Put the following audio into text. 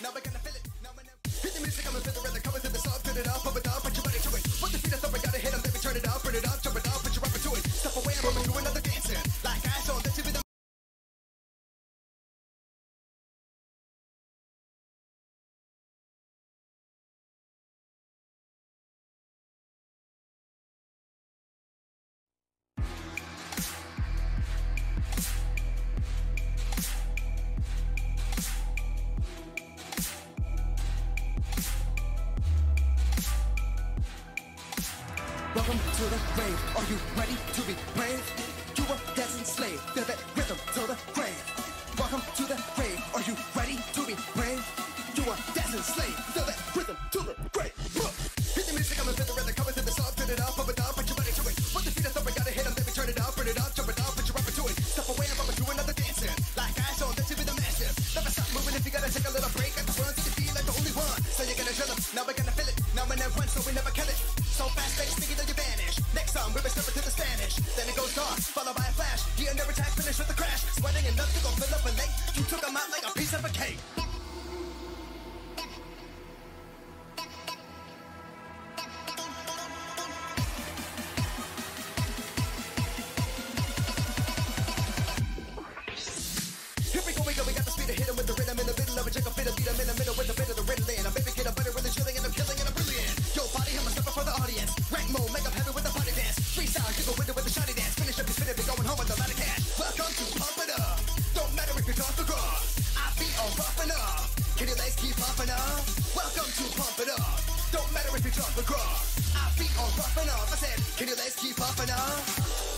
Now we're gonna feel it. Now we're gonna hit the music, I'm gonna feel the rhythm coming through the song, turn it up, pump it up, put your body to it. Put the feet up, we gotta hit 'em, let me turn it up, jump it up, put your rubber to it. Step away, I'm moving to another dancing. Like I saw this with the welcome to the rave. Are you ready to be brave? You a dancing slave. Feel that rhythm to the grave. Welcome to the rave. Are you ready to be brave? You a dancing slave. Feel that rhythm to the grave. Hit the music, I'm gonna feel the rhythm coming through the song. Turn it up, pump it up, put your body to it. Put the feet up, we gotta hit 'em, let me turn it up, jump it up, put your rubber to it. Step away, I'm to another dancing. Like I saw this with the massive. Never stop moving if you gotta take a little break. At the front, you feel like the only one. So you're gonna drill 'em. Now we're gonna feel it. Now we're gonna run, so we never kill it. So fast, they speaking till you vanish. Next song, we will step into the Spanish. Then it goes dark, followed by a flash. The under attack, finish with a crash. Sweating enough to go fill up a lake. You took 'em out like a piece of a cake. Here we go, we got the speed to hit 'em with the rhythm in the middle of a jiggle, fit a beat 'em in the middle with the bit of the rhythm. I'm baby, get a butter with the chilling and I'm killing and I'm brilliant. Yo, body, I'm a stepper for the audience. Rank mode, make up heavy with the body dance. Freestyle, jiggle with it with the shotty dance. Finish up your spin, be going home with a lot of cash. Welcome to Pump It Up. Don't matter if you're tough or gruff. I beat on rough enough. Can your legs keep popping up? Welcome to Pump It Up. Don't matter if you're tough or gruff. I beat on rough enough. I said, can your legs keep popping up?